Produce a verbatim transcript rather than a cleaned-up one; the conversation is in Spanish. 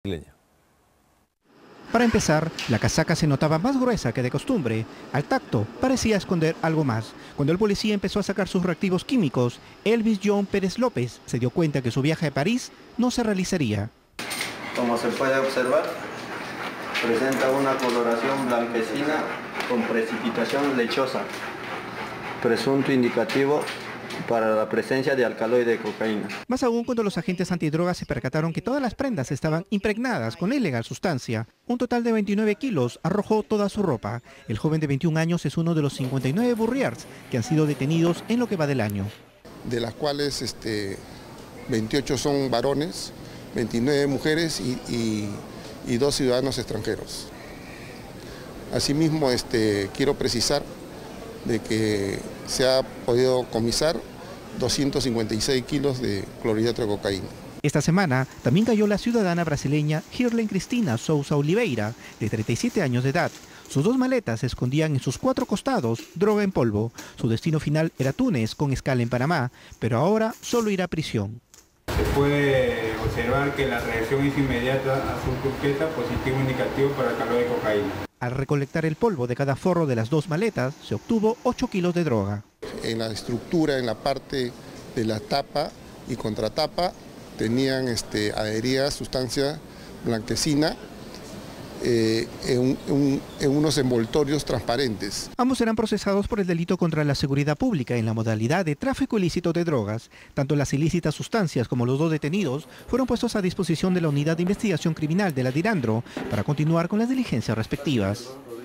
Leña. Para empezar, la casaca se notaba más gruesa que de costumbre. Al tacto, parecía esconder algo más. Cuando el policía empezó a sacar sus reactivos químicos, Elvis John Pérez López se dio cuenta que su viaje a París no se realizaría. Como se puede observar, presenta una coloración blanquecina con precipitación lechosa, presunto indicativo para la presencia de alcaloide de cocaína. Más aún cuando los agentes antidrogas se percataron que todas las prendas estaban impregnadas con la ilegal sustancia. Un total de veintinueve kilos arrojó toda su ropa. El joven de veintiún años es uno de los cincuenta y nueve burriards que han sido detenidos en lo que va del año. De las cuales este, veintiocho son varones, veintinueve mujeres y, y, y dos ciudadanos extranjeros. Asimismo, este, quiero precisar de que se ha podido comisar doscientos cincuenta y seis kilos de clorhidrato de cocaína. Esta semana también cayó la ciudadana brasileña Girlen Cristina Souza Oliveira, de treinta y siete años de edad. Sus dos maletas escondían en sus cuatro costados droga en polvo. Su destino final era Túnez, con escala en Panamá, pero ahora solo irá a prisión. Se puede observar que la reacción es inmediata, azul turquesa, positivo indicativo para alcaloide de cocaína. Al recolectar el polvo de cada forro de las dos maletas, se obtuvo ocho kilos de droga. En la estructura, en la parte de la tapa y contratapa, tenían este, adherida sustancia blanquecina eh, en, un, en unos envoltorios transparentes. Ambos serán procesados por el delito contra la seguridad pública en la modalidad de tráfico ilícito de drogas. Tanto las ilícitas sustancias como los dos detenidos fueron puestos a disposición de la Unidad de Investigación Criminal de la DIRANDRO para continuar con las diligencias respectivas.